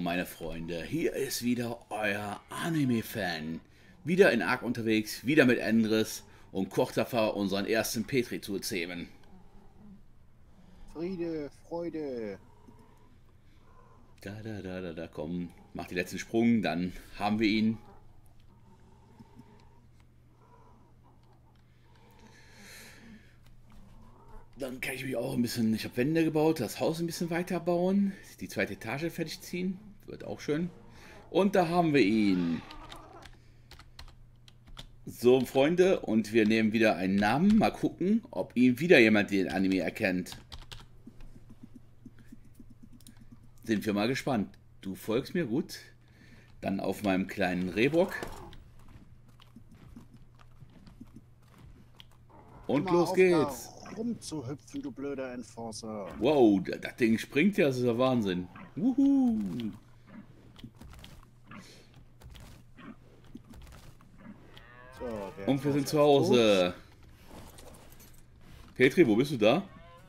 meine Freunde, hier ist wieder euer Anime-Fan. Wieder in Ark unterwegs, wieder mit Endres und kurz davor unseren ersten Petri zu zähmen. Friede, Freude. Komm, mach den letzten Sprung, dann haben wir ihn. Dann kann ich mich auch ein bisschen, ich habe Wände gebaut, das Haus ein bisschen weiter bauen, die zweite Etage fertig ziehen, wird auch schön. Und da haben wir ihn. So, Freunde, und wir nehmen wieder einen Namen. Mal gucken, ob ihn wieder jemand den Anime erkennt. Sind wir mal gespannt. Du folgst mir gut. Dann auf meinem kleinen Rehbock. Und Immer los auf geht's. da rumzuhüpfen, du blöder Enforcer. Wow, das Ding springt ja, das ist ja Wahnsinn. Wuhu. So, der Und wir sind Enforcer zu ist Hause. Petri, wo bist du da?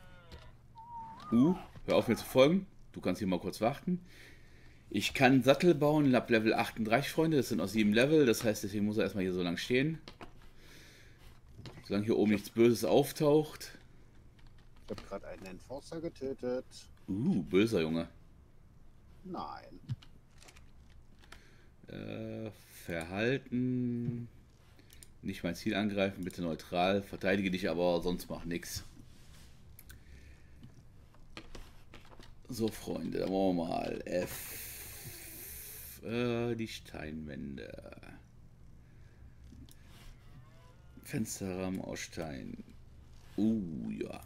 Hör auf mir zu folgen. Du kannst hier mal kurz warten. Ich kann Sattel bauen ab Level 38, Freunde. Das sind aus 7 Level. Das heißt, deswegen muss er erstmal hier so lang stehen. Solange hier oben nichts Böses auftaucht. Ich habe gerade einen Enforcer getötet. Böser Junge. Nein. Verhalten. Nicht mein Ziel angreifen, bitte neutral. Verteidige dich aber, sonst mach nix. So, Freunde, dann wollen wir mal F. Die Steinwände. Fensterrahmen aus Stein. Ja.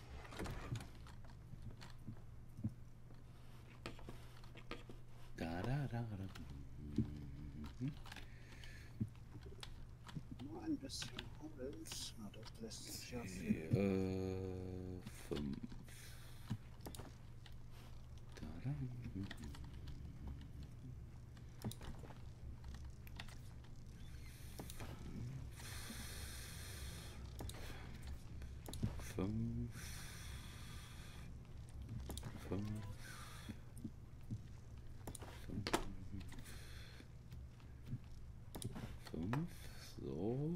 Da. Nur ein bisschen Holz. Na, das lässt sich ja viel. 5. Da. 5. 5. So.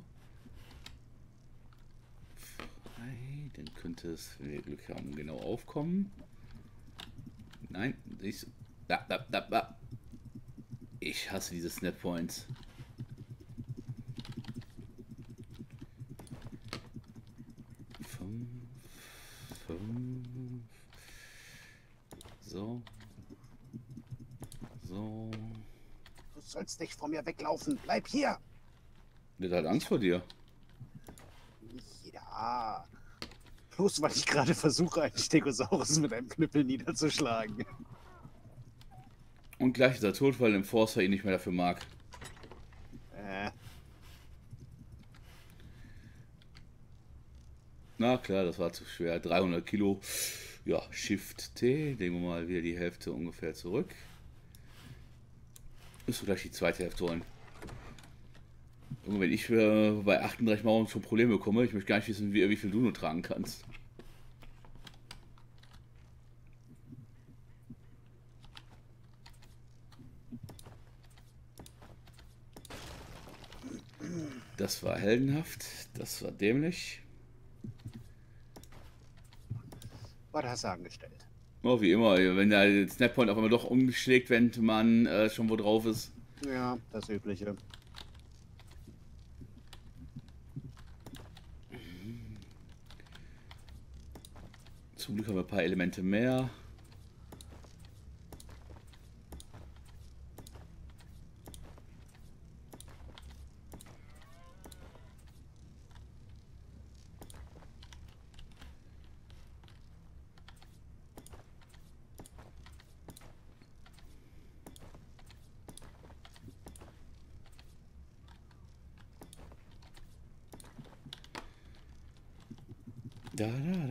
Frei. Dann könnte es, wenn wir Glück haben, genau aufkommen. Nein, ich. Da. Ich hasse diese Snap Points. So. Du sollst nicht von mir weglaufen. Bleib hier. Der hat Angst vor dir. Ja. Bloß weil ich gerade versuche, einen Stegosaurus mit einem Knüppel niederzuschlagen. Und gleich ist er tot, weil der Enforcer ihn nicht mehr dafür mag. Na klar, das war zu schwer. 300 Kilo. Ja, Shift T. Nehmen wir mal wieder die Hälfte ungefähr zurück. Müssen wir gleich die zweite Hälfte holen. Und wenn ich bei 38 Mauern schon Probleme bekomme, ich möchte gar nicht wissen, wie viel du nur tragen kannst. Das war heldenhaft, das war dämlich. Was hast du angestellt? Oh, wie immer, wenn der Snappoint auf einmal doch umschlägt, wenn man schon wo drauf ist. Ja, das Übliche. Zum Glück haben wir ein paar Elemente mehr. Da.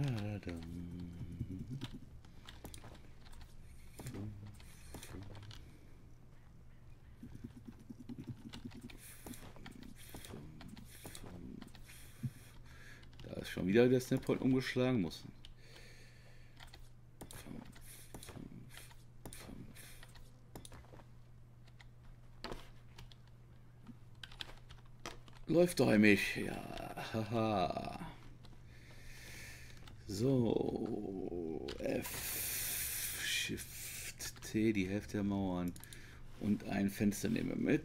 Da ist schon wieder der Snappoint umgeschlagen. Muss. Läuft doch mich. Ja, haha. So, F, Shift, T, die Hälfte der Mauern. Und ein Fenster nehmen wir mit.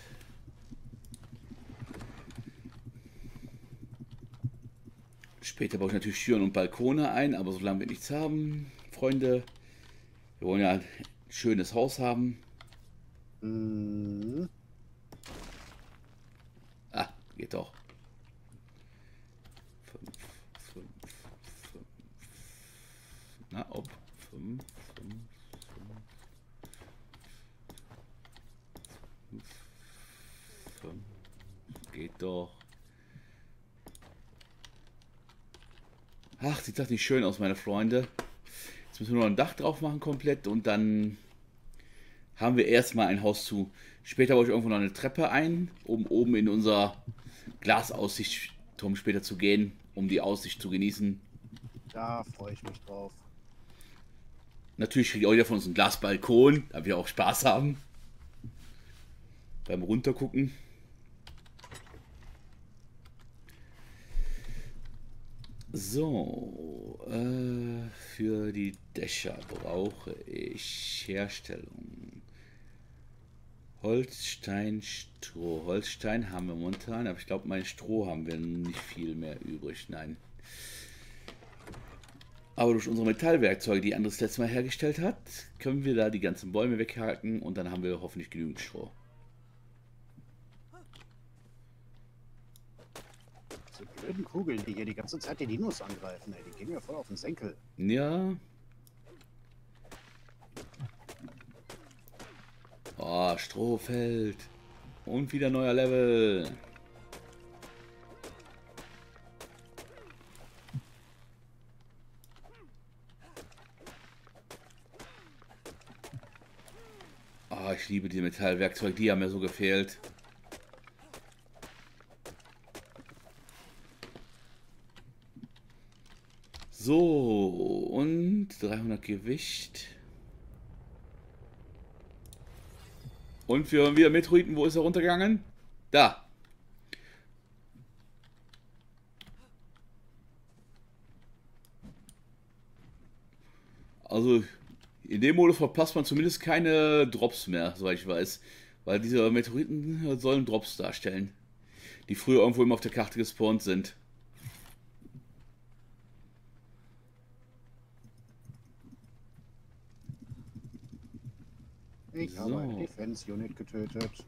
Später baue ich natürlich Türen und Balkone ein, aber solange wir nichts haben, Freunde, wir wollen ja ein schönes Haus haben. Mhm. Ah, geht doch. 5, 5, 5. Na, ob. 5, 5, 5, 5. Geht doch. Ach, sieht das nicht schön aus, meine Freunde. Jetzt müssen wir noch ein Dach drauf machen komplett und dann haben wir erstmal ein Haus zu. Später baue ich irgendwo noch eine Treppe ein, um oben in unser Glasaussichtsturm später zu gehen, um die Aussicht zu genießen. Da freue ich mich drauf. Natürlich kriegt auch jeder von uns einen Glasbalkon, da wir auch Spaß haben. Beim Runtergucken. So, für die Dächer brauche ich Herstellung. Holzstein, Stroh. Holzstein haben wir momentan, aber ich glaube, mein Stroh haben wir nicht viel mehr übrig. Nein. Aber durch unsere Metallwerkzeuge, die Andres letztes Mal hergestellt hat, können wir da die ganzen Bäume weghaken und dann haben wir hoffentlich genügend Stroh. Diese blöden Kugeln, die hier die ganze Zeit die Dinos angreifen, ey, die gehen mir voll auf den Senkel. Ja. Oh, Strohfeld. Und wieder neuer Level. Oh, ich liebe die Metallwerkzeuge, die haben mir so gefehlt. So, und 300 Gewicht. Und wir haben wieder Meteoriten, wo ist er runtergegangen? Da. Also, in dem Modus verpasst man zumindest keine Drops mehr, soweit ich weiß. Weil diese Meteoriten sollen Drops darstellen. Die früher irgendwo immer auf der Karte gespawnt sind. Ich habe eine Defense Unit getötet.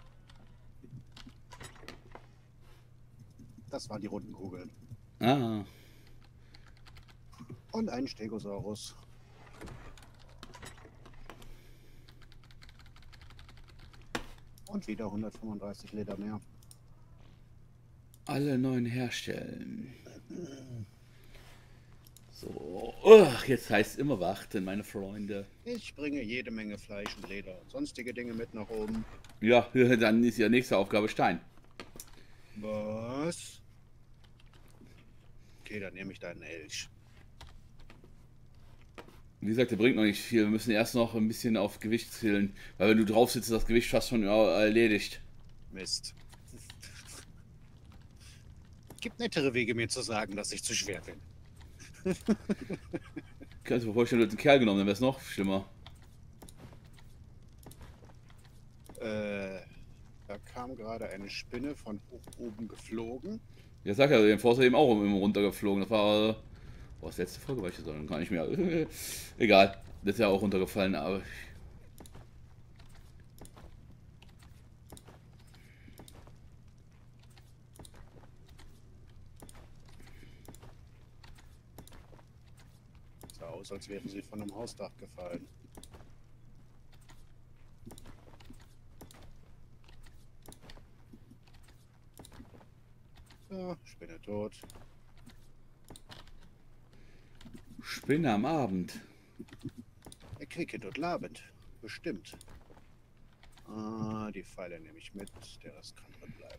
Das waren die runden Kugeln. Ah. Und einen Stegosaurus. Und wieder 135 Liter mehr. Alle neuen herstellen. So. Ugh, jetzt heißt es immer warten, meine Freunde. Ich bringe jede Menge Fleisch und Leder und sonstige Dinge mit nach oben. Ja, dann ist ja nächste Aufgabe Stein. Was? Okay, dann nehme ich deinen Elch. Wie gesagt, der bringt noch nicht viel. Wir müssen erst noch ein bisschen auf Gewicht zählen. Weil wenn du drauf sitzt, ist das Gewicht fast schon erledigt. Mist. Gibt nettere Wege, mir zu sagen, dass ich zu schwer bin. Kannst du mir vorstellen, du hättest einen Kerl genommen, dann wäre es noch schlimmer. Da kam gerade eine Spinne von hoch oben geflogen. Ja, sag ja, den Forster eben auch immer runtergeflogen. Das war. Was letzte Folge war ich das dann gar nicht mehr. Egal, das ist ja auch runtergefallen, aber. Sah aus, als wären sie von einem Hausdach gefallen. So, Spinne tot. Spinne am Abend. Erquickend und labend. Bestimmt. Ah, die Pfeile nehme ich mit. Der Rest kann drin bleiben.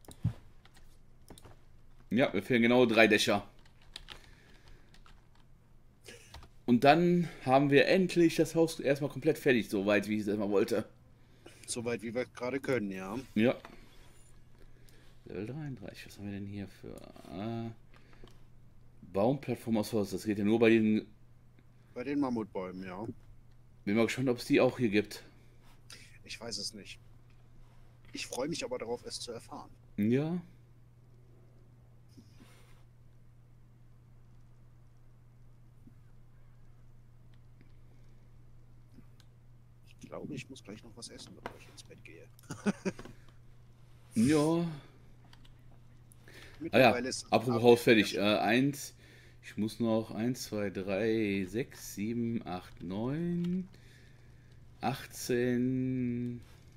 Ja, mir fehlen genau 3 Dächer. Und dann haben wir endlich das Haus erstmal komplett fertig, soweit wie ich es erstmal wollte. Soweit wie wir gerade können, ja. Ja. Level 33. Was haben wir denn hier für Baumplattform aus Holz? Das geht ja nur bei den. Bei den Mammutbäumen, ja. Bin mal gespannt, ob es die auch hier gibt. Ich weiß es nicht. Ich freue mich aber darauf, es zu erfahren. Ja. Ich glaube, ich muss gleich noch was essen, bevor ich ins Bett gehe. Ja. Ah ja, Mittlerweile ist es apropos Abend. Haus fertig. Eins. Ich muss noch 1, 2, 3, 6, 7, 8, 9, 18,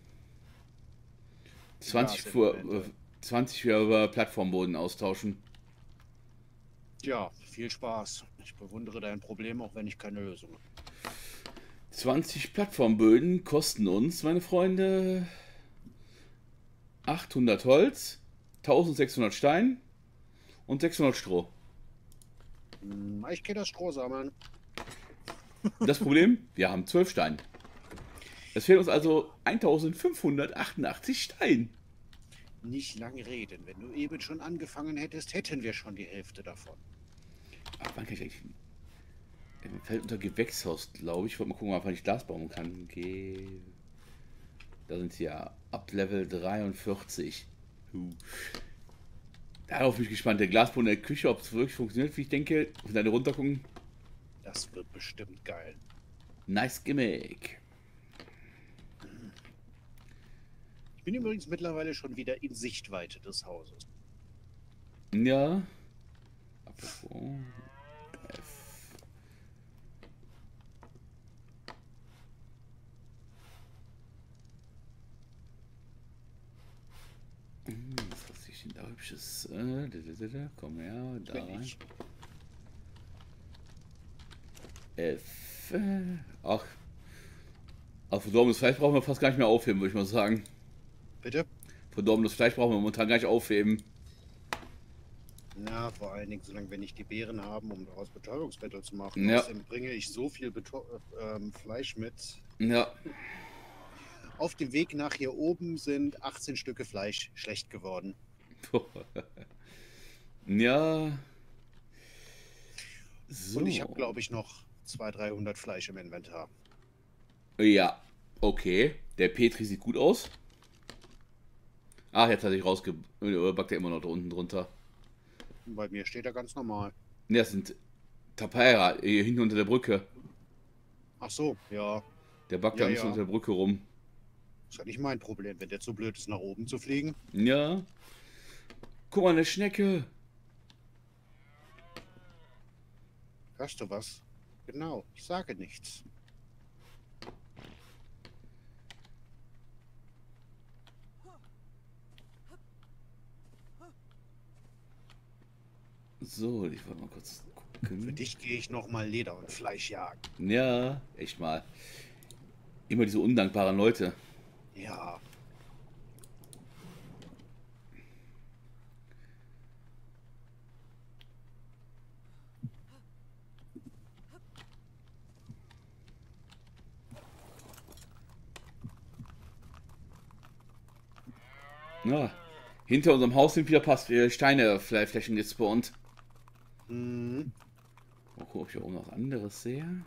20 für, Glasinstrumente. 20 für Plattformboden austauschen. Ja, viel Spaß. Ich bewundere dein Problem, auch wenn ich keine Lösung habe. 20 Plattformböden kosten uns, meine Freunde, 800 Holz, 1600 Stein und 600 Stroh. Ich gehe das Stroh sammeln. Das Problem, wir haben 12 Steine. Es fehlen uns also 1588 Stein. Nicht lang reden. Wenn du eben schon angefangen hättest, hätten wir schon die Hälfte davon. Ach, wann kann ich eigentlich... Fällt unter Gewächshaus, glaube ich. Ich wollte mal gucken, ob ich Glas bauen kann. Da sind sie ja ab Level 43. Darauf bin ich gespannt. Der Glasbau in der Küche, ob es wirklich funktioniert, wie ich denke. Und dann runter gucken. Das wird bestimmt geil. Nice Gimmick. Ich bin übrigens mittlerweile schon wieder in Sichtweite des Hauses. Ja. Apropos. F. Was ist denn da hübsches? Komm her, da Bin rein. ich. F. Ach. Also verdorbenes Fleisch brauchen wir fast gar nicht mehr aufheben, würde ich mal sagen. Bitte? Verdorbenes Fleisch brauchen wir momentan gar nicht aufheben. Ja, vor allen Dingen, solange wir nicht die Beeren haben, um daraus Betäubungsmittel zu machen. Ja. Außerdem bringe ich so viel Fleisch mit. Ja. Auf dem Weg nach hier oben sind 18 Stücke Fleisch schlecht geworden. Ja. So. Und ich habe, glaube ich, noch 200, 300 Fleisch im Inventar. Ja. Okay. Der Petri sieht gut aus. Ach, jetzt hat er sich rausgebackt, er immer noch da unten drunter. Bei mir steht er ganz normal. Ne, das sind Tapeira, hier hinten unter der Brücke. Ach so, ja. Der backt Ja, da ein bisschen ja. unter der Brücke rum. Ist ja nicht mein Problem, wenn der zu blöd ist, nach oben zu fliegen. Ja. Guck mal, eine Schnecke. Hörst du was? Genau, ich sage nichts. So, ich wollte mal kurz Für gucken. dich gehe ich noch mal Leder und Fleisch jagen. Ja, echt mal. Immer diese undankbaren Leute. Ja, Ja. Hinter unserem Haus sind wieder Steineflächen gespawnt. hm, Mal gucken, ob ich hier oben noch was anderes sehe.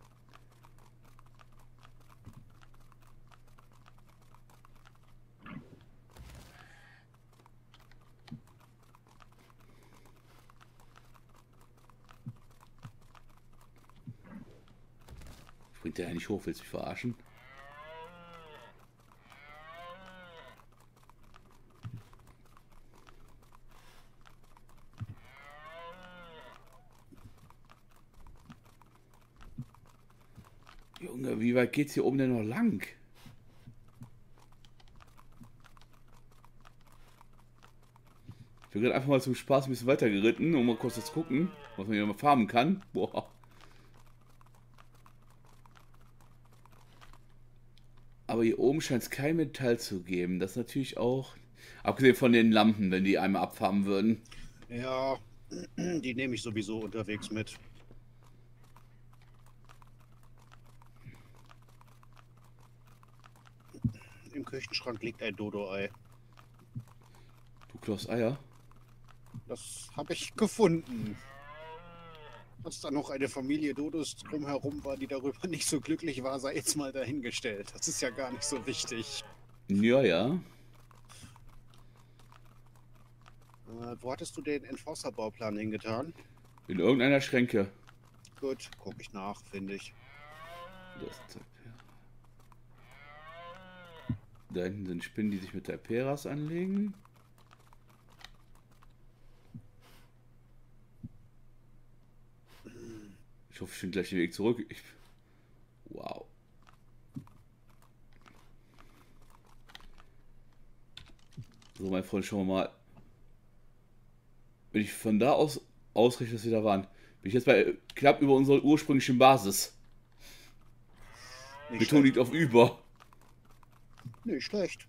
Springt der ja nicht hoch, willst du mich verarschen? Junge, wie weit geht's hier oben denn noch lang? Ich bin gerade einfach mal zum Spaß ein bisschen weiter geritten, um mal kurz das gucken, was man hier mal farmen kann. Boah. Aber hier oben scheint es kein Metall zu geben. Das ist natürlich auch, abgesehen von den Lampen, wenn die einmal abfarmen würden. ja, die nehme ich sowieso unterwegs mit. Im Küchenschrank liegt ein Dodo-Ei. Du Kloß Eier. Das habe ich gefunden. Dass da noch eine Familie Dodos drumherum war, die darüber nicht so glücklich war, sei jetzt mal dahingestellt. Das ist ja gar nicht so wichtig. Ja, ja. Wo hattest du den Enforcer-Bauplan hingetan? In irgendeiner Schränke. Gut, gucke ich nach, finde ich. Da hinten sind Spinnen, die sich mit Taperas anlegen. Ich hoffe, ich finde gleich den Weg zurück. Wow. So, mein Freund, schauen wir mal. Wenn ich von da aus ausrechne, dass wir da waren, bin ich jetzt bei knapp über unserer ursprünglichen Basis. Nicht Beton schlecht. liegt auf über. Nicht schlecht.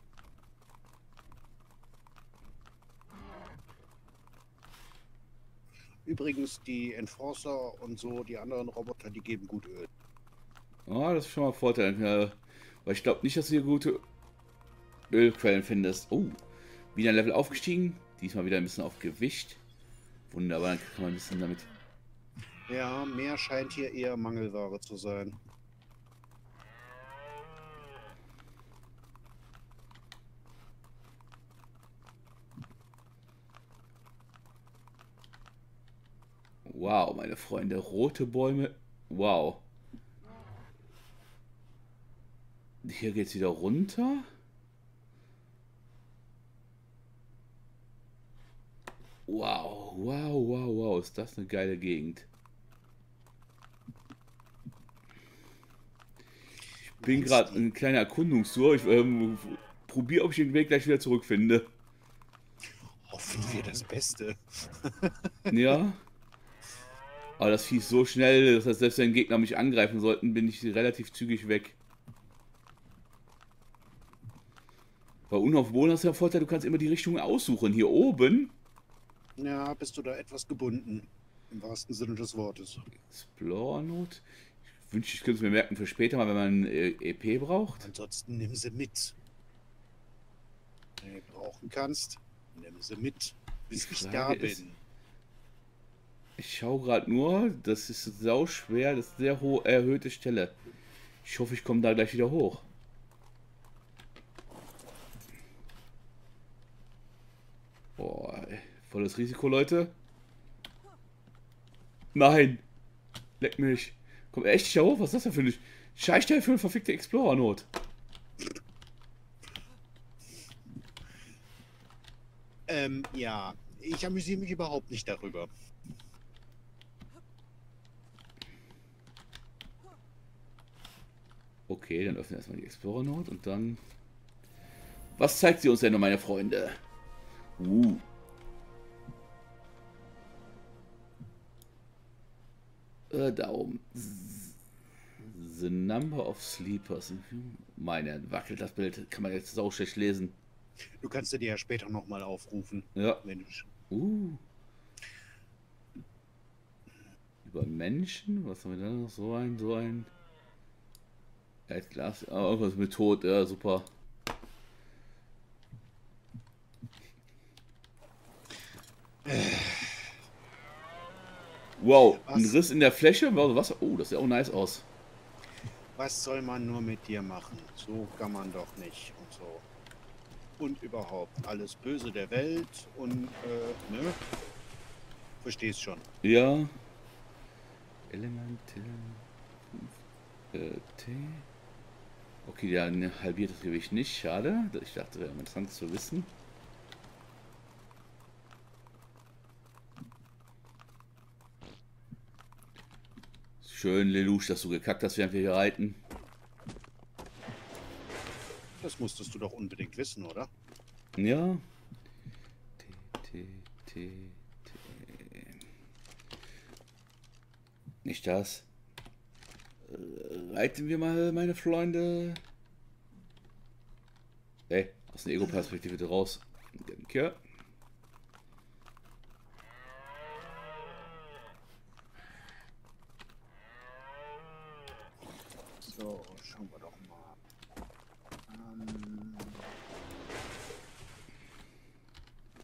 Übrigens, die Enforcer und so, die anderen Roboter, die geben gut Öl. Ah, das ist schon mal ein Vorteil. Ja, weil ich glaube nicht, dass du hier gute Ölquellen findest. Oh, wieder ein Level aufgestiegen. Diesmal wieder ein bisschen auf Gewicht. Wunderbar, dann kann man ein bisschen damit. Ja, mehr scheint hier eher Mangelware zu sein. Wow, meine Freunde, rote Bäume. Wow. Hier geht's wieder runter. Wow, wow, wow, wow, ist das eine geile Gegend. Ich bin gerade eine kleine Erkundungstour. Ich probiere, ob ich den Weg gleich wieder zurückfinde. Hoffen wir das Beste. Ja. Aber das Vieh ist so schnell, das heißt, selbst wenn Gegner mich angreifen sollten, bin ich relativ zügig weg. Bei unten auf dem Boden hast du ja Vorteil, du kannst immer die Richtung aussuchen. Hier oben. Ja, bist du da etwas gebunden. Im wahrsten Sinne des Wortes. Explore Note. Ich wünschte, ich könnte es mir merken für später mal, wenn man EP braucht. Ansonsten nimm sie mit. Wenn du brauchen kannst, nimm sie mit, bis Die ich da Frage bin. ist- Ich schaue gerade nur, das ist sau schwer, das ist sehr hohe erhöhte Stelle. Ich hoffe, ich komme da gleich wieder hoch. Boah, ey, volles Risiko, Leute. Nein! Leck mich. Komm echt nicht da hoch? Was ist das denn für eine Scheißstelle für eine verfickte Explorer-Not? Ja, ich amüsiere mich überhaupt nicht darüber. Okay, dann öffnen wir erstmal die Explorer-Note und dann... Was zeigt sie uns denn noch, meine Freunde? Da oben. The number of sleepers. Meine, wackelt das Bild. Kann man jetzt sau schlecht lesen. Du kannst dir ja später nochmal aufrufen. Ja. Wenn du... Über Menschen? Was haben wir da noch? So ein. Glas. Ah, irgendwas mit Tod. Ja, super. Wow, ein Was? Riss in der Fläche. Was? Oh, das sieht auch nice aus. Was soll man nur mit dir machen? So kann man doch nicht und so. Und überhaupt alles Böse der Welt und, ne? Verstehst schon. Ja. Elemental. T. Okay, der halbiert das Gewicht nicht. Schade. Ich dachte, wäre interessant zu wissen. Schön, Lelouch, dass du gekackt hast, während wir hier reiten. Das musstest du doch unbedingt wissen, oder? Ja. T. Nicht das. Reiten wir mal, meine Freunde. Hey, aus der Ego-Perspektive bitte raus. Danke. So, schauen wir doch mal.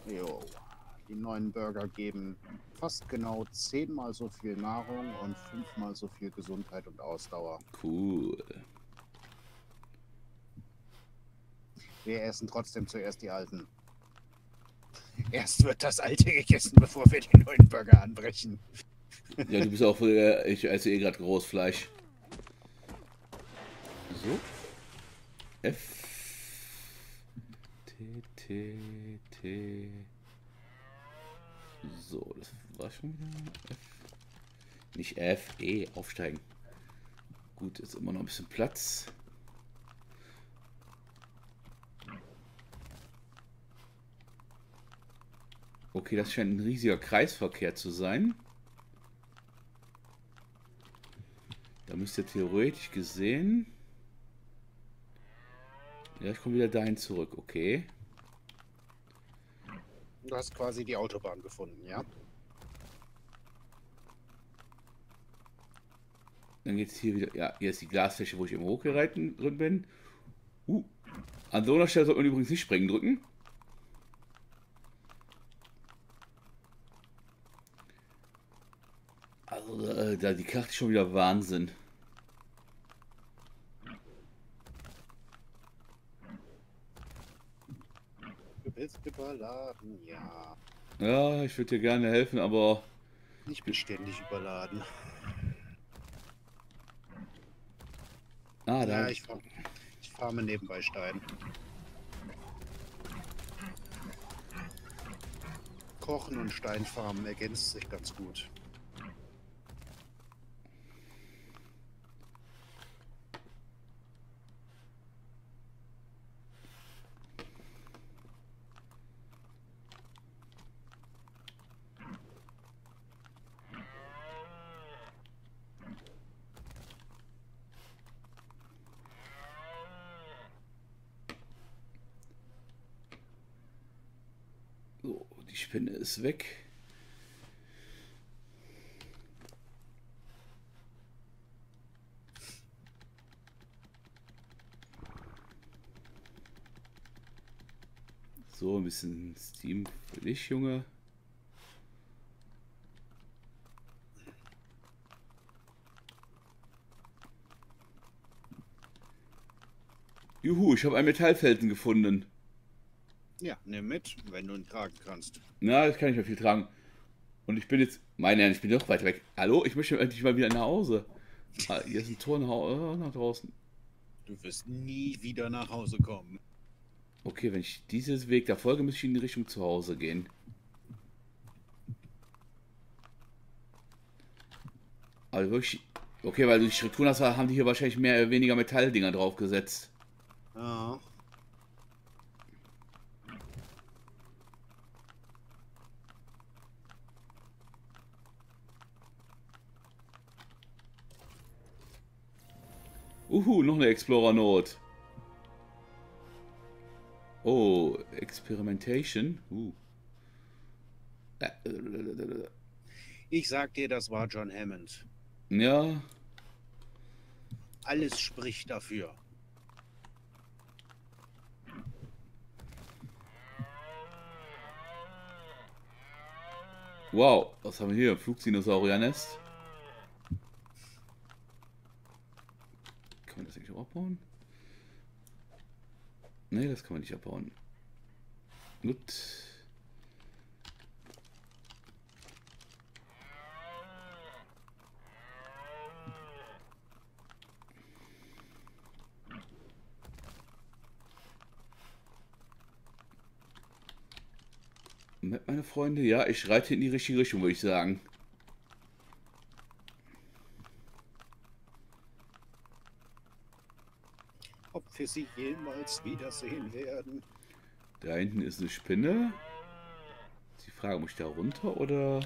Jo. Die neuen Burger geben fast genau 10-mal so viel Nahrung und 5-mal so viel Gesundheit und Ausdauer. Cool. Wir essen trotzdem zuerst die alten. Erst wird das alte gegessen, bevor wir die neuen Burger anbrechen. Ja, du bist auch, ich esse eh gerade Großfleisch. So. F. T, T, T. So, das war schon wieder F. Nicht F, E, aufsteigen. Gut, ist immer noch ein bisschen Platz. Okay, das scheint ein riesiger Kreisverkehr zu sein. Da müsst ihr theoretisch gesehen... Ja, ich komme wieder dahin zurück, okay. Du hast quasi die Autobahn gefunden, ja? Dann geht es hier wieder... Ja, hier ist die Glasfläche, wo ich immer hochgereiten drin bin. An so einer Stelle sollte man übrigens nicht springen drücken. Also, da die Karte ist schon wieder Wahnsinn. Du bist überladen, ja. Ja, ich würde dir gerne helfen, aber... Ich bin ständig überladen. Ah, da... Ja, ich farme nebenbei Stein. Kochen und Steinfarmen ergänzt sich ganz gut. So, die Spinne ist weg. So, ein bisschen Steam für dich, Junge. Juhu, ich habe einen Metallfelsen gefunden. Ja, nimm mit, wenn du ihn tragen kannst. Na, das kann ich mehr viel tragen. Und ich bin jetzt... Meine Herren, ich bin doch weit weg. Hallo, ich möchte endlich mal wieder nach Hause. Ah, hier ist ein Tor nach draußen. Du wirst nie wieder nach Hause kommen. Okay, wenn ich dieses Weg da folge, muss ich in die Richtung zu Hause gehen. Aber wirklich... Okay, weil du die Strukturen hast, haben die hier wahrscheinlich mehr oder weniger Metalldinger draufgesetzt. Ja. Noch eine Explorer-Note. Oh, Experimentation. Ich sag dir, das war John Hammond. Ja. Alles spricht dafür. Wow, was haben wir hier? Flugdinosaurier-Nest. Kann man das eigentlich auch abbauen? Ne, das kann man nicht abbauen. Gut. Meine Freunde, ja, ich reite in die richtige Richtung, würde ich sagen. Ob wir sie jemals wiedersehen werden. Da hinten ist eine Spinne. Die Frage, muss ich da runter oder...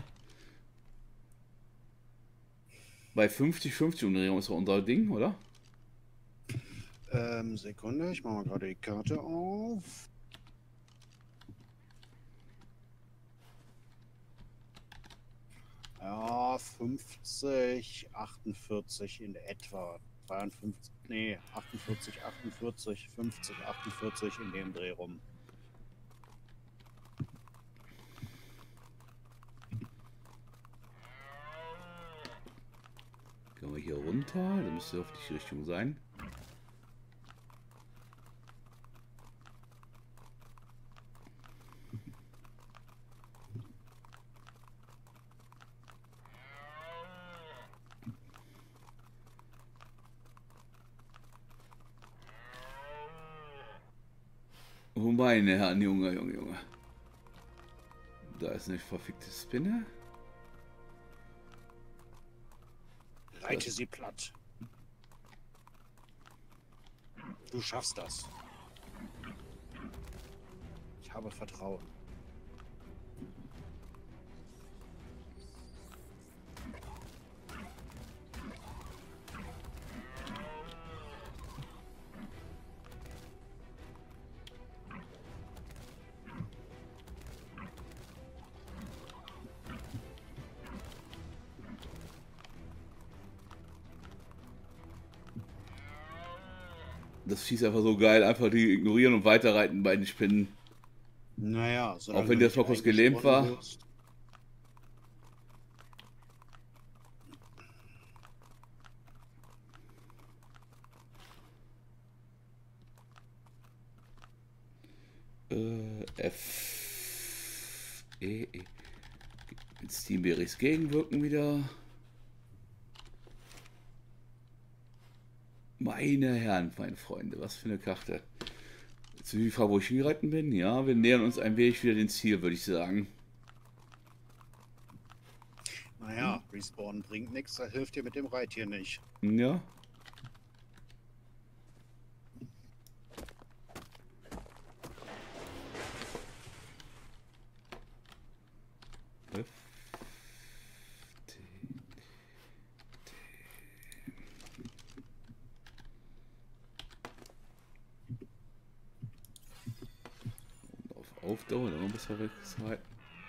Bei 50-50 Umdrehung ist doch unser Ding, oder? Sekunde, ich mache mal gerade die Karte auf. Ja, 50, 48 in etwa. 52, nee, 48, 48, 50, 48 in dem Dreh rum. Gehen wir hier runter. Da müsste auf die Richtung sein. Oh meine Herren, Junge, Junge, Junge. Da ist eine verfickte Spinne. Leite sie platt. Du schaffst das. Ich habe Vertrauen. Das Vieh ist einfach so geil. Einfach die ignorieren und weiterreiten bei den Spinnen. Naja, auch wenn der zwar kurz gelähmt war. Wirst. F. E. Mit Steamberries gegenwirken wieder. Meine Herren, meine Freunde, was für eine Karte. Jetzt die Frage, wo ich hingeritten bin. Ja, wir nähern uns ein wenig wieder dem Ziel, würde ich sagen. Naja, Respawn bringt nichts, da hilft dir mit dem Reittier nicht. Ja. Aufdauer, dann muss er weghalten.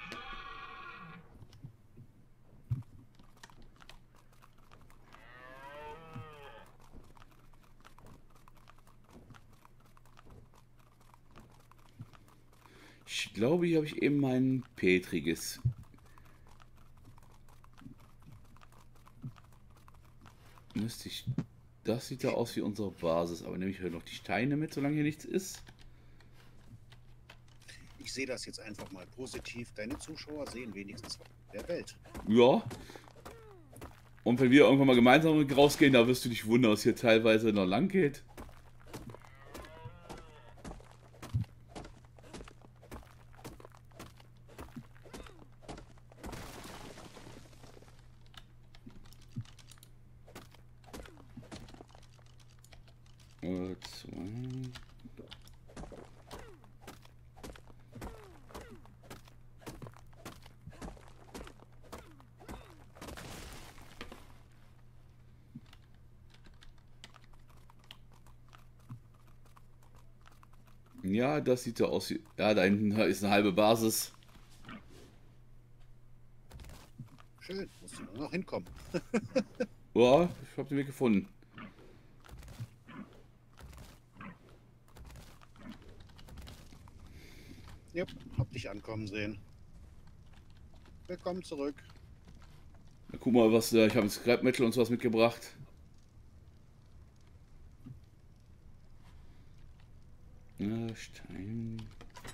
Ich glaube, hier habe ich eben mein Petriges. Müsste ich. Das sieht da aus wie unsere Basis, aber nehme ich heute noch die Steine mit, solange hier nichts ist. Ich sehe das jetzt einfach mal positiv. Deine Zuschauer sehen wenigstens was der Welt. Ja. Und wenn wir irgendwann mal gemeinsam rausgehen, da wirst du dich wundern, was hier teilweise noch lang geht. Ja, das sieht so aus wie... Ja, da hinten ist eine halbe Basis. Schön, musst du nur noch hinkommen. Ja, ich habe den Weg gefunden. Ja, hab dich ankommen sehen. Willkommen zurück. Na, guck mal, was ich habe Scrap Metal und sowas mitgebracht. Ja, Stein.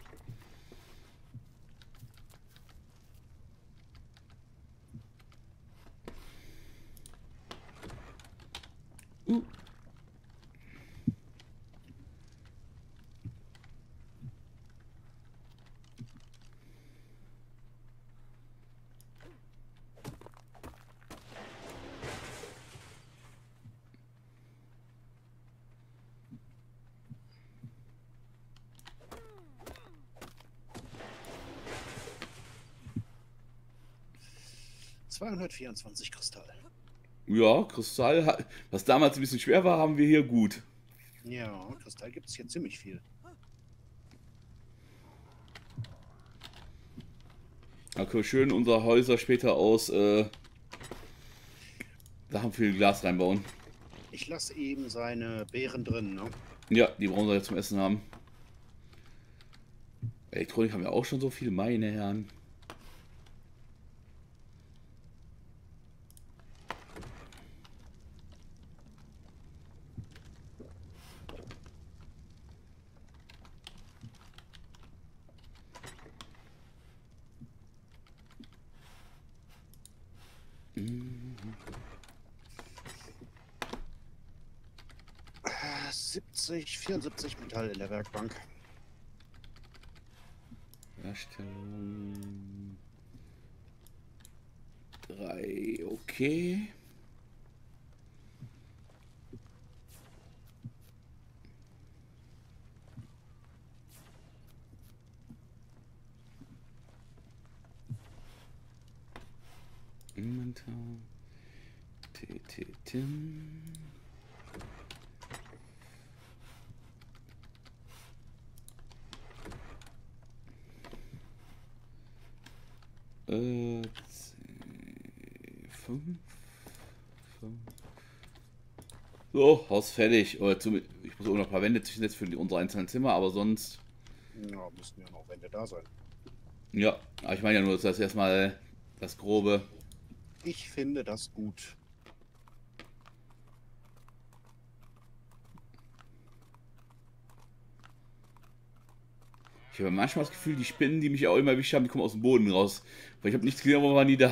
Uh. 224 Kristall. Ja, Kristall, was damals ein bisschen schwer war, haben wir hier gut. Ja, Kristall gibt es hier ziemlich viel. Da können wir schön unsere Häuser später aus Sachen für Glas reinbauen. Ich lasse eben seine Beeren drin, ne? Ja, die brauchen wir jetzt zum Essen haben. Elektronik haben wir auch schon so viel, meine Herren. 74 Metall in der Werkbank. Herstellung 3, okay. Inventar. Tim. Äh, 5. So, Haus fertig. Oder ich muss auch noch ein paar Wände zwischen für unsere einzelnen Zimmer, aber sonst. Ja, müssten ja noch Wände da sein. Ja, aber ich meine ja nur, dass das erstmal das Grobe. Ich finde das gut. Ich habe manchmal das Gefühl, die Spinnen, die mich auch immer erwischt haben, die kommen aus dem Boden raus. Weil ich habe nichts gesehen, aber waren nie da.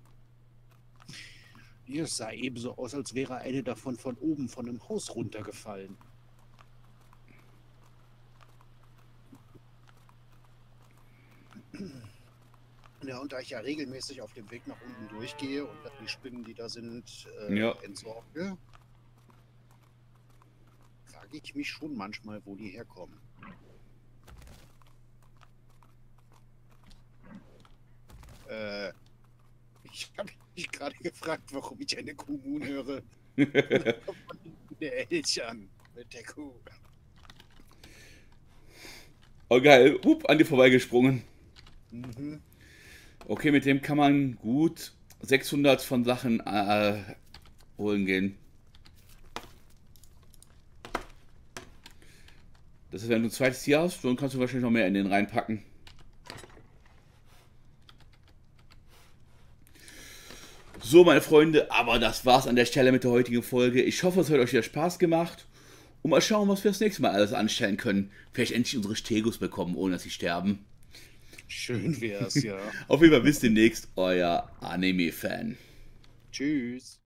Hier sah ebenso aus, als wäre eine davon von oben von einem Haus runtergefallen. Ja, und da ich ja regelmäßig auf dem Weg nach unten durchgehe und dann die Spinnen, die da sind, Ja. entsorge, frage ich mich schon manchmal, wo die herkommen. Ich habe mich gerade gefragt, warum ich eine Kuh höre. Der Elchern mit der Kuh. Oh geil, an dir vorbeigesprungen. Mhm. Okay, mit dem kann man gut 600 von Sachen holen gehen. Das ist, wenn du ein zweites Tier hast, dann kannst du wahrscheinlich noch mehr in den reinpacken. So, meine Freunde, aber das war's an der Stelle mit der heutigen Folge. Ich hoffe, es hat euch wieder Spaß gemacht. Und mal schauen, was wir das nächste Mal alles anstellen können. Vielleicht endlich unsere Stegos bekommen, ohne dass sie sterben. Schön wär's, ja. Auf jeden Fall bis demnächst, euer Anime-Fan. Tschüss.